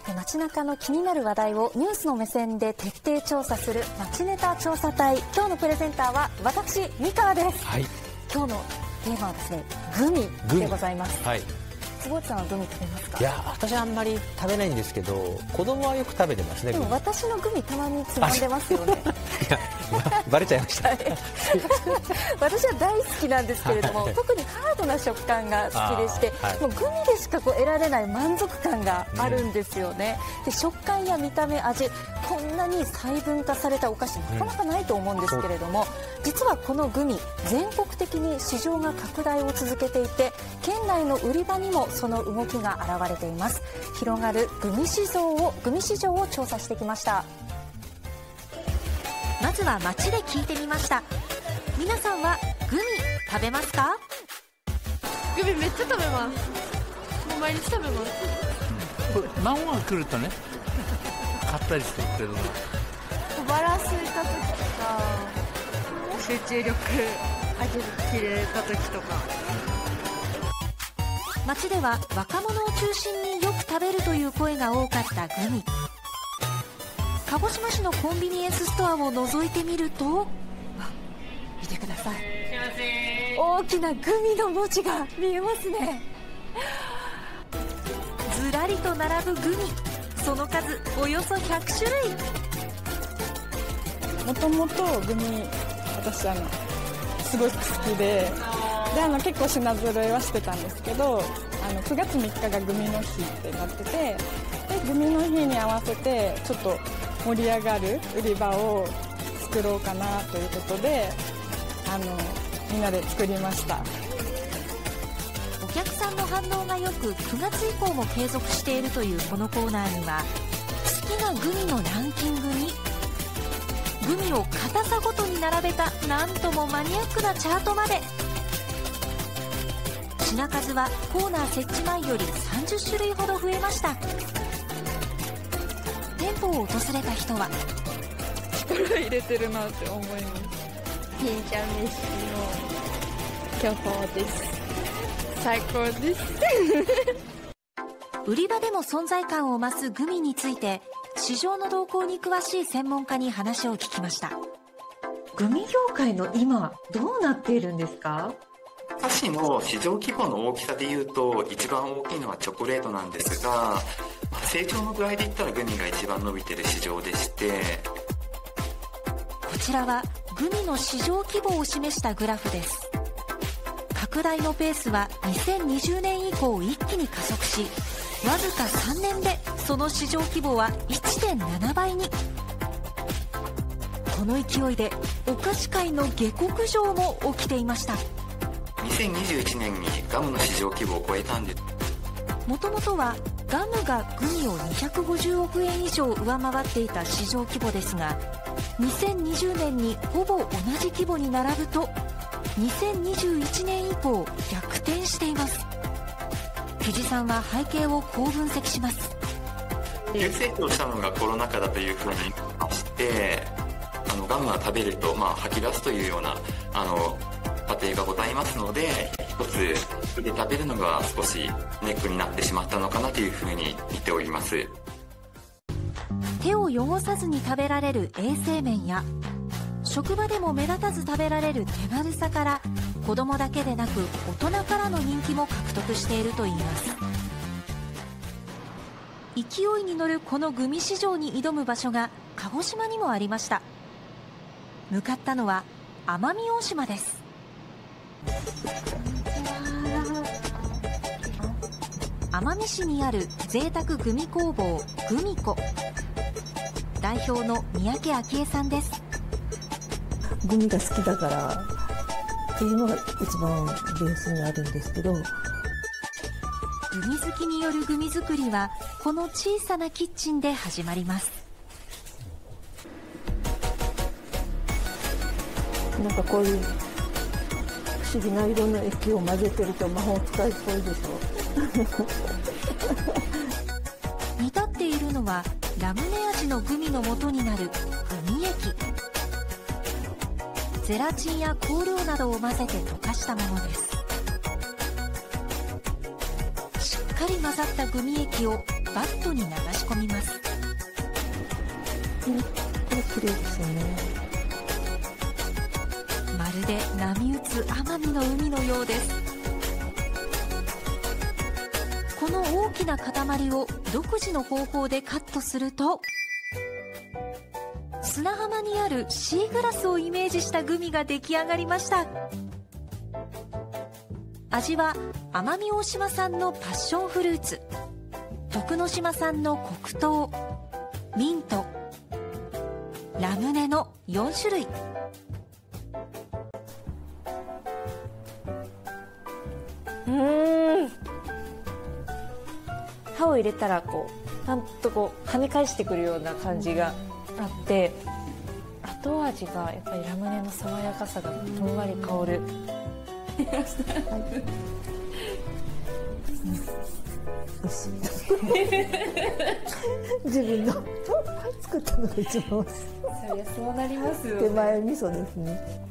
街中の気になる話題をニュースの目線で徹底調査する街ネタ調査隊。今日のプレゼンターは私、三河です。 はい、 今日のテーマはですね、グミでございます。 はい、 坪内さんはグミ食べますか？ いや、私はあんまり食べないんですけど、子供はよく食べてますね。 でも私のグミたまにつまんでますよね。 いや、バレちゃいました。 私は大好きなんですけれども、特にハードな食感が好きでして、もうグミでしか得られない満足感があるんですよね。で、食感や見た目、味、こんなに細分化されたお菓子なかなかないと思うんですけれども、実はこのグミ、全国的に市場が拡大を続けていて、県内の売り場にもその動きが現れています。広がるグミ市場を調査してきました。まずは街で聞いてみました。皆さんはグミ食べますか？ グミめっちゃ食べます。もう毎日食べます。 孫が来るとね、買ったりするけど、 小腹空いた時とか、集中力上げれた時とか。 街では若者を中心によく食べるという声が多かったグミ。鹿児島市のコンビニエンスストアを覗いてみると、見てください、大きなグミの文字が見えますね。ずらりと並ぶグミ、その数およそ100種類。 もともとグミ、私すごく好きで結構品揃えはしてたんですけど、9月3日がグミの日ってなってて、でグミの日に合わせてちょっと盛り上がる売り場を作ろうかなということで、みんなで作りました。 お客さんの反応がよく、9月以降も継続しているというこのコーナーには、好きなグミのランキングにグミを硬さごとに並べたなんともマニアックなチャートまで。品数はコーナー設置前より30種類ほど増えました。店舗を訪れた人は、 力入れてるなって思います。 銀ちゃん飯の巨峰です。最高です。 売り場でも存在感を増すグミについて、市場の動向に詳しい専門家に話を聞きました。 グミ業界の今どうなっているんですか？ お菓子の市場規模の大きさでいうと一番大きいのはチョコレートなんですが、成長の具合で言ったらグミが一番伸びている市場でして、 こちらはグミの市場規模を示したグラフです。拡大のペースは2020年以降一気に加速し、わずか3年でその市場規模は 1.7 倍に。この勢いでお菓子界の下克上も起きていました。 2021年にガムの市場規模を超えたんです。 もともとはガムがグミを250億円以上上回っていた市場規模ですが、2020年にほぼ同じ規模に並ぶと、2021年以降逆転しています。藤さんは背景をこう分析します。 急成長したのがコロナ禍だというふうに言いまして、ガムは食べると、吐き出すというような過程がございますので、一つで食べるのが少しネックになってしまったのかなというふうに見ております。 手を汚さずに食べられる衛生面や、職場でも目立たず食べられる手軽さから、子供だけでなく大人からの人気も獲得しているといいます。勢いに乗るこのグミ市場に挑む場所が鹿児島にもありました。向かったのは奄美大島です。奄美市にある贅沢グミ工房グミコ、代表の三宅昭恵さんです。 グミが好きだからっていうのが一番ベースにあるんですけど、 グミ好きによるグミ作りはこの小さなキッチンで始まります。 なんかこういう不思議な色の液を混ぜてると魔法使いっぽいでしょ。 煮立っているのはラムネ味のグミの元になるグミ液。ゼラチンや香料などを混ぜて溶かしたものです。しっかり混ざったグミ液をバットに流し込みます。 これ綺麗ですよね。 まるで波打つ奄美の海のようです。この大きな塊を独自の方法でカットすると、砂浜にあるシーグラスをイメージしたグミが出来上がりました。味は奄美大島産のパッションフルーツ、徳之島産の黒糖、ミント、ラムネの4種類。 歯を入れたらパンと跳ね返してくるような感じがあって、後味がやっぱりラムネの爽やかさがふんわり香る。 自分の作ったのが一番そりゃそうなりますよね。 手前味噌ですね。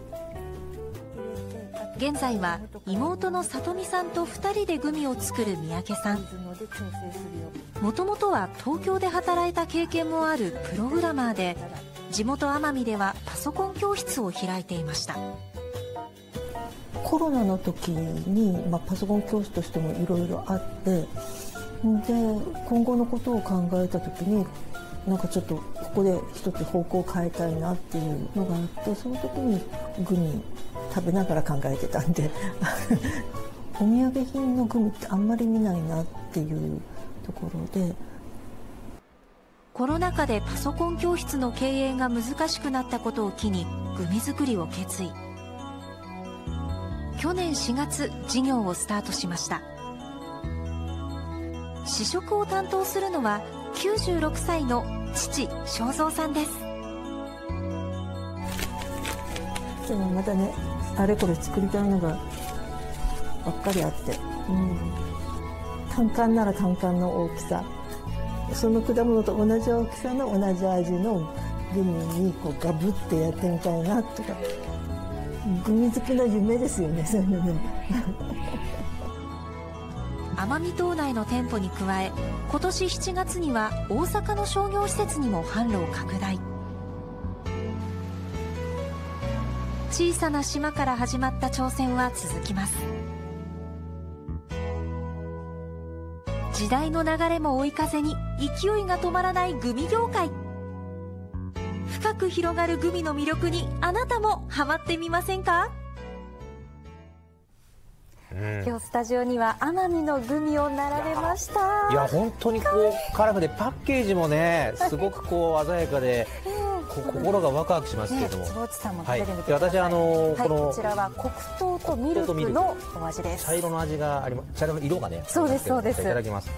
現在は妹のさとみさんと2人でグミを作る三宅さん。もともとは東京で働いた経験もあるプログラマーで、地元奄美ではパソコン教室を開いていました。 コロナの時に、パソコン教室としてもいろいろあって、で今後のことを考えた時になんかちょっとここで一つ方向を変えたいなっていうのがあって、その時にグミ食べながら考えてたんでお土産品のグミってあんまり見ないなっていうところで、 コロナ禍でパソコン教室の経営が難しくなったことを機にグミ作りを決意。去年4月事業をスタートしました。試食を担当するのは96歳の父正蔵さんです。 でもまたね、あれこれ作りたいのがばっかりあって、カンカンならカンカンの大きさ、その果物と同じ大きさの同じ味のグミにガブってやってみたいなとか、グミ好きの夢ですよね、そういうのね。 奄美島内の店舗に加え、今年7月には大阪の商業施設にも販路を拡大。小さな島から始まった挑戦は続きます。時代の流れも追い風に勢いが止まらないグミ業界。深く広がるグミの魅力にあなたもハマってみませんか？ 今日スタジオには奄美のグミを並べました。 いや本当にカラフルで、パッケージもねすごく鮮やかで、心がワクワクしますけれども、 坪内さんも食べてみてください。 私こちらは黒糖とミルクのお味です。 茶色の味があります。茶色の色がね。 そうですそうです。 いただきます。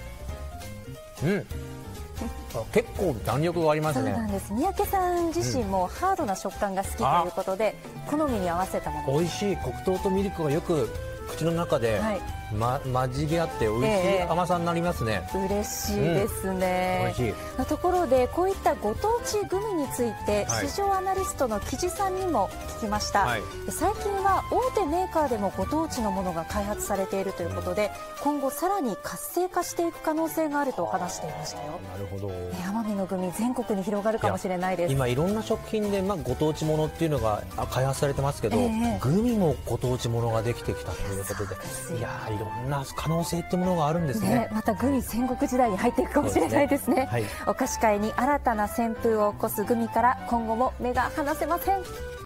結構弾力がありますね。 そうなんです。三宅さん自身もハードな食感が好きということで、好みに合わせたもの。 美味しい。黒糖とミルクがよく口の中で混じり合って美味しい甘さになりますね。 嬉しいですね。 美味しい。 ところでこういったご当地グミについて、市場アナリストの木地さんにも聞きました。最近は大手メーカーでもご当地のものが開発されているということで、今後さらに活性化していく可能性があると話していましたよ。 なるほど。 奄美のグミ全国に広がるかもしれないです。 今いろんな食品でご当地ものっていうのが開発されてますけど、グミもご当地ものができてきたということで、いやいろんな可能性ってものがあるんですね。 またグミ戦国時代に入っていくかもしれないですね。お菓子界に新たな旋風を起こすグミから今後も目が離せません。